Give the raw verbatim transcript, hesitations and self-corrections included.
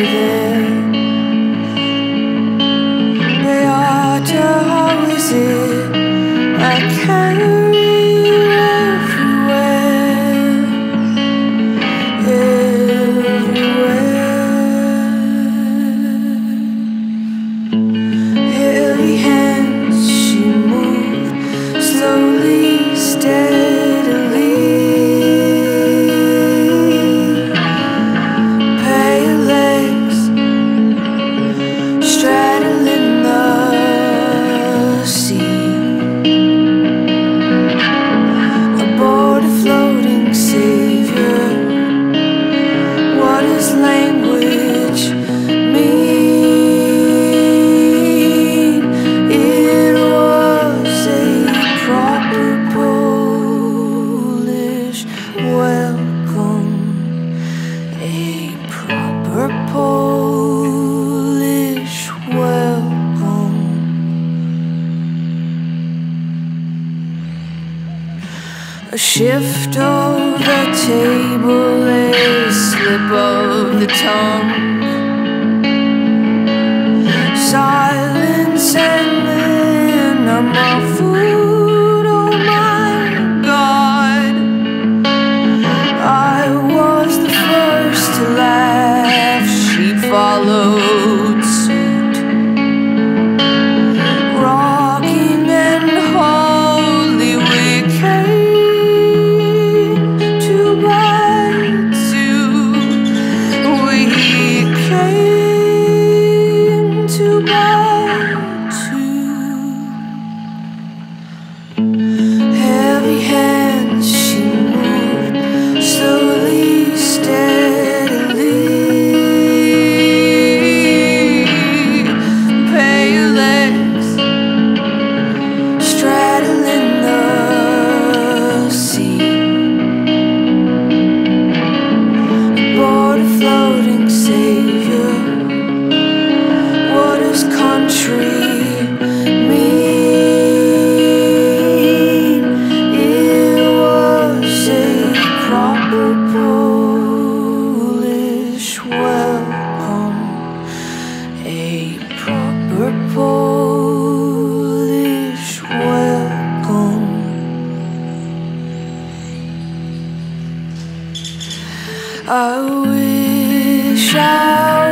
there. Beata, how is it I carry you everywhere, everywhere. Heavy hands, she moved slowly, steadily. Pale legs straddling the sea. Aboard a floating savior. What does language mean? It was a proper Polish welcome, a proper Polish welcome. A shift of the table, a slip of the tongue. Silence and then I'm a food, oh my God. I was the first to laugh, she followed suit. Rocking and holy, we came to bite too. We came to bite too. Heavy hands, she moved slowly, steadily. Pale legs straddling the sea. Aboard a floating savior. What does country mean? It was a proper Polish welcome, a proper Polish welcome. I wish I